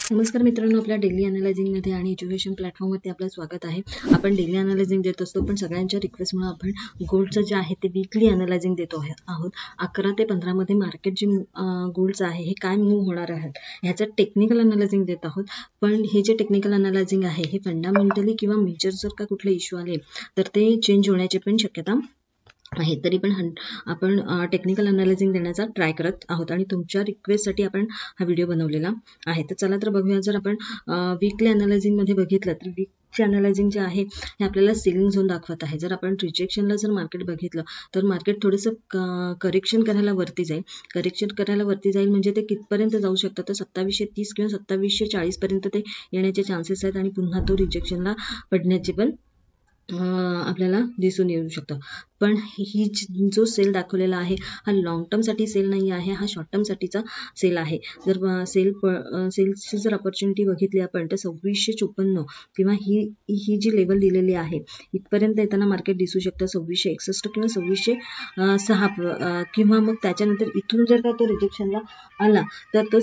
नमस्कार मित्रांनो, आपल्या डेली अनालायझिंगमध्ये आणि एज्युकेशन प्लॅटफॉर्मवरती आपलं स्वागत आहे. आपण डेली अनालायझिंग देत असतो, पण सगळ्यांच्या रिक्वेस्टमुळे आपण गोल्डचं जे आहे ते वीकली अनालायझिंग देतो आहोत. 11 ते 15 मध्ये मार्केट जे गोल्डचं आहे हे काय मूव्ह होणार आहे ह्याचं टेक्निकल अनालायझिंग देत आहोत. पण हे जे टेक्निकल अनालायझिंग आहे हे फंडामेंटली किंवा मेजर जर का कुठले इश्यू आले तर ते चेंज होण्याची पण शक्यता आहे. तरी पण आपण टेक्निकल अनालायझिंग देण्याचा ट्राय करत आहोत आणि तुमच्या रिक्वेस्टसाठी आपण हा व्हिडिओ बनवलेला आहे. तर चला तर बघूया. जर आपण वीकली अनालायझिंगमध्ये बघितलं तर वीकची अनालायझिंग जे आहे हे आपल्याला सेलिंग झोन दाखवत आहे. जर आपण रिजेक्शनला जर मार्केट बघितलं तर मार्केट थोडंसं करेक्शन करायला वरती जाईल. करेक्शन करायला वरती जाईल म्हणजे ते कितपर्यंत जाऊ शकतं तर 2730 किंवा 2740 पर्यंत ते येण्याचे चान्सेस आहेत आणि पुन्हा तो रिजेक्शनला पडण्याची पण आपल्याला दिसून येऊ शकतं. पण ही जो सेल दाखवलेला आहे हा लॉंग टर्मसाठी सेल नाही आहे, हा शॉर्ट टर्मसाठीचा सेल आहे. जर सेलची जर अपॉर्च्युनिटी बघितली आपण तर 2654 किंवा ही जी लेवल दिलेली आहे इथपर्यंत येताना मार्केट दिसू शकतं. 2661 किंवा 2606 किंवा मग त्याच्यानंतर इथून जर का तो रिजेक्शनला आला तर तो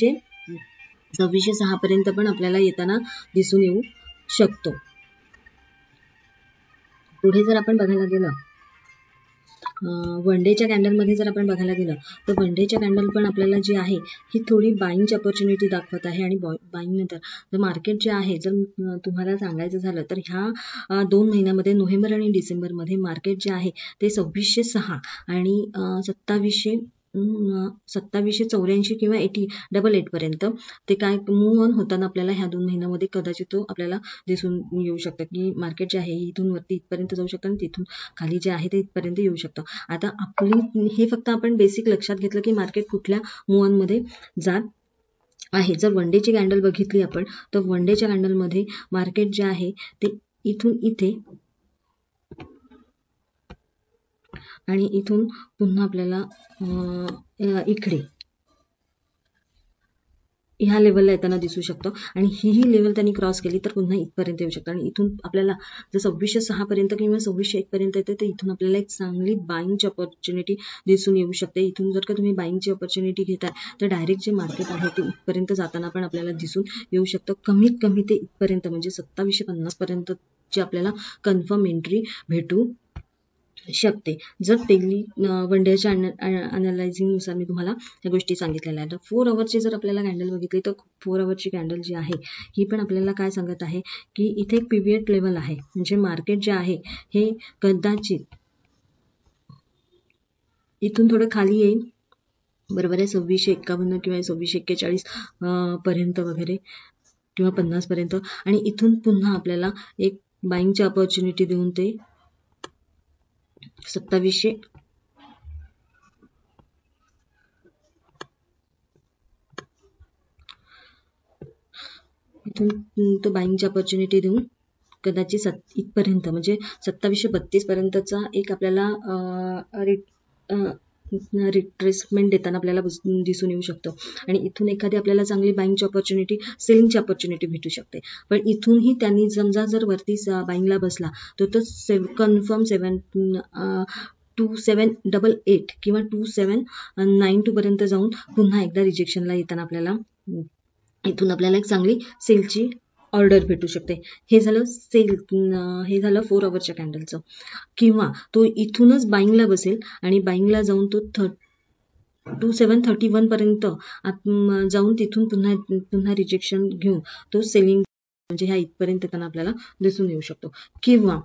2606 पर्यंत पण आपल्याला येताना दिसून येऊ शकतो. पुढे जर आपण बघायला गेलं वन डेच्या कॅन्डलमध्ये जर आपण बघायला गेलं तर वन डेच्या कॅन्डल पण आपल्याला जी आहे ही थोडी बाईंगची अपॉर्च्युनिटी दाखवत आहे. आणि बाईंग नंतर जर मार्केट जे आहे जर तुम्हाला सांगायचं झालं तर ह्या 2 महिन्यामध्ये नोव्हेंबर आणि डिसेंबरमध्ये मार्केट जे आहे ते 2606 आणि 2784 किंवा 88 पर्यंत ते काय मूव्ह ऑन होताना आपल्याला ह्या 2 महिन्यामध्ये कदाचित तो आपल्याला दिसून येऊ शकतं की मार्केट जे आहे इथून वरती इथपर्यंत जाऊ शकतं आणि तिथून खाली जे आहे ते इथपर्यंत येऊ शकतं. आता आपली हे फक्त आपण बेसिक लक्षात घेतलं की मार्केट कुठल्या मूव्ह ऑन मध्ये जात आहे. जर वन डेची कॅन्डल बघितली आपण तर वन डेच्या कॅन्डलमध्ये मार्केट जे आहे ते इथून इथे आणि इथून पुन्हा आपल्याला इकडे ह्या लेवलला येताना दिसू शकतो आणि ही लेवल त्यांनी क्रॉस केली तर पुन्हा इथपर्यंत येऊ शकतं. आणि इथून आपल्याला जर 2606 पर्यंत किंवा 2601 पर्यंत येते तर इथून आपल्याला एक चांगली बाईंगची अपॉर्च्युनिटी दिसून येऊ शकते. इथून जर का तुम्ही बाईंगची अपॉर्च्युनिटी घेताय तर डायरेक्ट जे मार्केट आहे ते इथपर्यंत जाताना पण आपल्याला दिसून येऊ शकतं. कमीत कमी ते इथपर्यंत म्हणजे 2750 पर्यंत जी आपल्याला कन्फर्म एंट्री भेटू शकते. जर डेली वन डेच्या अनालायझिंगनुसार मी तुम्हाला या गोष्टी सांगितलेल्या आहेत. तर 4 अवरची जर आपल्याला कॅन्डल बघितली तर 4 अवरची कॅन्डल जी आहे ही पण आपल्याला काय सांगत आहे की इथे एक पिव्हिएट लेवल आहे. म्हणजे मार्केट जे आहे हे कदाचित इथून थोडं खाली येईल, बरोबर आहे, 2651 किंवा 2641 पर्यंत वगैरे किंवा 50 पर्यंत. आणि इथून पुन्हा आपल्याला एक बाईंगची अपॉर्च्युनिटी देऊन ते 2700 इथून तो बाईंगची अपॉर्च्युनिटी देऊन कदाचित इथपर्यंत म्हणजे 2732 पर्यंतचा एक आपल्याला रिट्रेसमेंट देताना आपल्याला दिसून येऊ शकतो. आणि इथून एखादी आपल्याला चांगली बाईंगची अपॉर्च्युनिटी सेलिंगची अपॉर्च्युनिटी भेटू शकते. पण इथूनही त्यांनी समजा जर वरती बाईंगला बसला तर तो कन्फर्म 2788 किंवा 2792 पर्यंत जाऊन पुन्हा एकदा रिजेक्शनला येताना आपल्याला इथून आपल्याला एक चांगली सेलची ऑर्डर भेटू शकते. हे झालं 4 अवरच्या कॅन्डलचं. किंवा तो इथूनच बाईंगला बसेल आणि बाईंगला जाऊन तो 2731 पर्यंत जाऊन तिथून पुन्हा रिजेक्शन घेऊन तो सेलिंग म्हणजे ह्या इथपर्यंत येताना आपल्याला दिसून येऊ शकतो. किंवा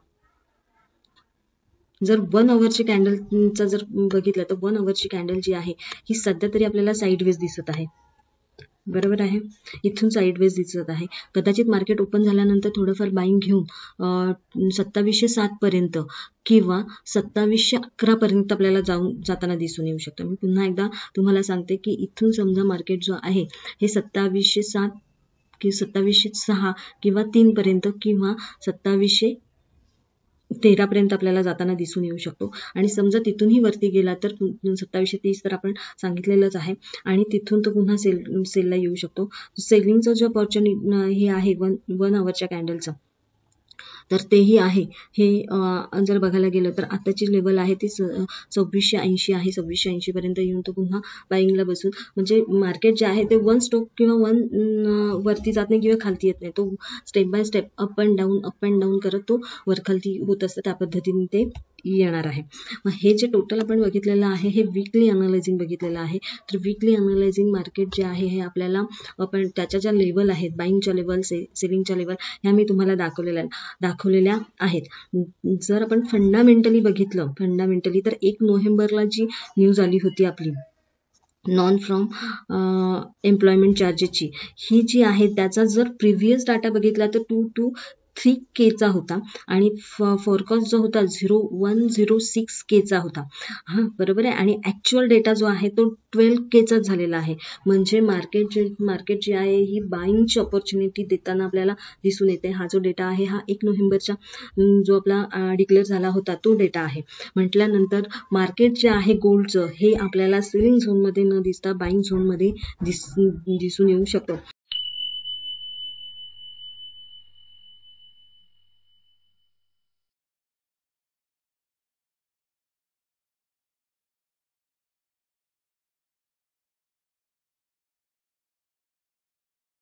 जर 1 अवरची कॅन्डलचा जर बघितलं तर 1 अवरची कॅन्डल जी आहे ही सध्या तरी आपल्याला साईडवेज दिसत आहे, बरोबर आहे, इथून साईडवेज दिसत आहे. कदाचित मार्केट ओपन झाल्यानंतर थोडंफार बाईंग घेऊन 2707 पर्यंत किंवा 2711 पर्यंत आपल्याला जाताना दिसून येऊ शकतं. मी पुन्हा एकदा तुम्हाला सांगते की इथून समजा मार्केट जो आहे हे 2707 कि 2706 किंवा 3 पर्यंत किंवा 2713 पर्यंत आपल्याला जाताना दिसून येऊ शकतो. आणि समजा तिथूनही वरती गेला तर 2730 तर आपण सांगितलेलंच आहे आणि तिथून तो पुन्हा सेलला येऊ शकतो. सेलिंगचं जो अपॉर्च्युनिटी हे आहे 1 अवरच्या कॅन्डलचं तर तेही आहे. हे जर बघायला गेलं तर आताची लेवल आहे ती 2680 आहे. 2680 पर्यंत येऊन तो पुन्हा बाईंगला बसून, म्हणजे मार्केट जे आहे ते वन स्टॉक किंवा वन वरती जात नाही किंवा खालती येत नाही. तो step by step up and down करत तो वरखालती होत असतं. त्या पद्धतीने ते येणार आहे. मग हे जे टोटल आपण बघितलेलं आहे हे वीकली अनालायझिंग बघितलेलं आहे. तर वीकली अनालायझिंग मार्केट जे आहे हे आपल्याला आपण त्याच्या ज्या लेवल आहेत, बाईंगच्या लेवल, सेलिंगच्या लेवल, ह्या मी तुम्हाला दाखवलेल्या आहेत. जर आपण फंडामेंटली बघितलं, तर 1 नोव्हेंबरला जी न्यूज आली होती आपली नॉन फ्रॉम एम्प्लॉयमेंट चार्जेसची, ही जी आहे त्याचा जर प्रिव्हियस डाटा बघितला तर 223K चा होता आणि फोरकास्ट जो होता 0106K चा होता. बरोबर आहे. आणि ऍक्च्युअल डेटा जो आहे तो 12K चा झालेला आहे. म्हणजे मार्केट जी आहे ही बाईंगची ऑपॉर्च्युनिटी देताना आपल्याला दिसून येते. हा जो डेटा आहे हा 1 नोव्हेंबरचा जो आपला डिक्लेअर झाला होता तो डेटा आहे. म्हटल्यानंतर मार्केट जे आहे गोल्डचं हे आपल्याला सेलिंग झोनमध्ये न दिसता बाईंग झोनमध्ये दिसून येऊ शकतं.